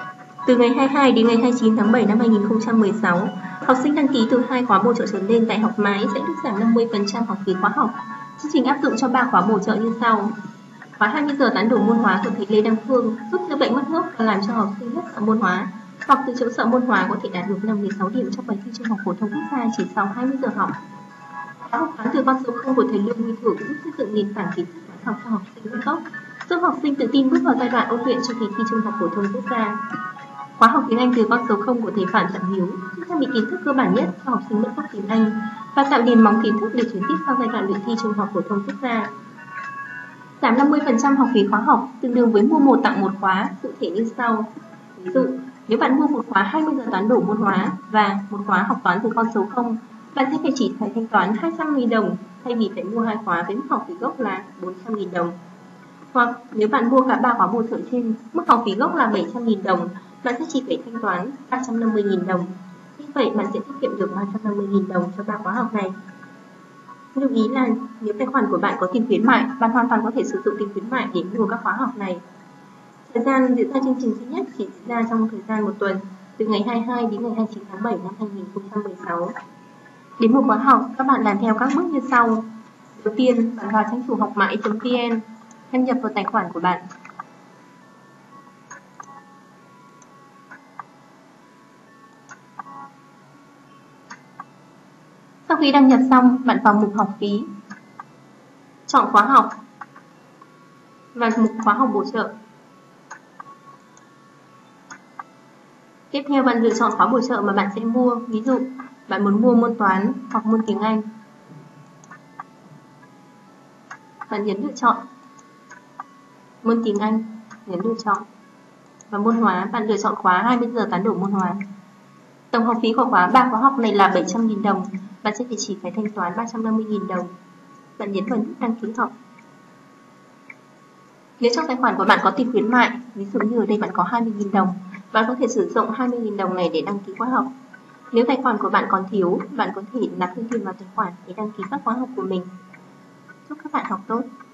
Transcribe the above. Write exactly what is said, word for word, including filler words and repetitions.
Từ ngày hai mươi hai đến ngày hai mươi chín tháng bảy năm hai nghìn không trăm mười sáu, học sinh đăng ký từ hai khóa bổ trợ trở lên tại Học Mãi sẽ được giảm năm mươi phần trăm học phí khóa học. Chương trình áp dụng cho ba khóa bổ trợ như sau. Khóa hai mươi giờ tán đổ môn hóa của thầy Lê Đăng Phương giúp chữa bệnh mất nước và làm cho học sinh hết sợ môn hóa, hoặc từ chỗ sợ môn hóa có thể đạt được năm đến sáu điểm trong bài thi Trung học phổ thông quốc gia chỉ sau hai mươi giờ học. Khóa học toán từ con số không của thầy Lương Huy Thử giúp xây dựng nền tảng kiến thức toán học cho học sinh vững tốc, giúp học sinh tự tin bước vào giai đoạn ôn luyện cho kỳ thi Trung học phổ thông quốc gia. Khóa học tiếng Anh từ con số không của thầy Phạm Trọng Hiếu giúp trang bị kiến thức cơ bản nhất cho học sinh mất tốc tiếng Anh và tạo nền móng kiến thức để chuyển tiếp sang giai đoạn luyện thi Trung học phổ thông quốc gia. Giảm năm mươi phần trăm học phí khóa học tương đương với mua một tặng một khóa, cụ thể như sau. Ví dụ, nếu bạn mua một khóa hai mươi giờ toán đổ môn hóa và một khóa học toán từ con số không, bạn sẽ phải chỉ phải thanh toán hai trăm nghìn đồng thay vì phải mua hai khóa với mức học phí gốc là bốn trăm nghìn đồng. Hoặc nếu bạn mua cả ba khóa bổ trợ trên, mức học phí gốc là bảy trăm nghìn đồng, bạn sẽ chỉ phải thanh toán ba trăm năm mươi nghìn đồng. Như vậy bạn sẽ tiết kiệm được ba trăm năm mươi nghìn đồng cho ba khóa học này. Lưu ý là nếu tài khoản của bạn có tiền khuyến mại, bạn hoàn toàn có thể sử dụng tiền khuyến mại để mua các khóa học này. Thời gian diễn ra chương trình duy nhất chỉ diễn ra trong thời gian một tuần, từ ngày hai mươi hai đến ngày hai mươi chín tháng bảy năm hai nghìn không trăm mười sáu. Đến một khóa học, các bạn làm theo các bước như sau. Đầu tiên, bạn vào trang chủ học mãi chấm vn, đăng nhập vào tài khoản của bạn. Sau khi đăng nhập xong, bạn vào mục học phí, chọn khóa học và mục khóa học bổ trợ. Tiếp theo bạn lựa chọn khóa bổ trợ mà bạn sẽ mua. Ví dụ, bạn muốn mua môn toán hoặc môn tiếng Anh. Bạn nhấn lựa chọn. Môn tiếng Anh, nhấn lựa chọn. Và môn hóa, bạn lựa chọn khóa hai mươi giờ tán đổ môn hóa. Tổng học phí của khóa ba khóa học này là bảy trăm nghìn đồng. Bạn sẽ chỉ phải thanh toán ba trăm năm mươi nghìn đồng. Bạn nhấn vào nút đăng ký học. Nếu trong tài khoản của bạn có tiền khuyến mại, ví dụ như ở đây bạn có hai mươi nghìn đồng, bạn có thể sử dụng hai mươi nghìn đồng này để đăng ký khóa học. Nếu tài khoản của bạn còn thiếu, bạn có thể nạp thêm tiền vào tài khoản để đăng ký các khóa học của mình. Chúc các bạn học tốt!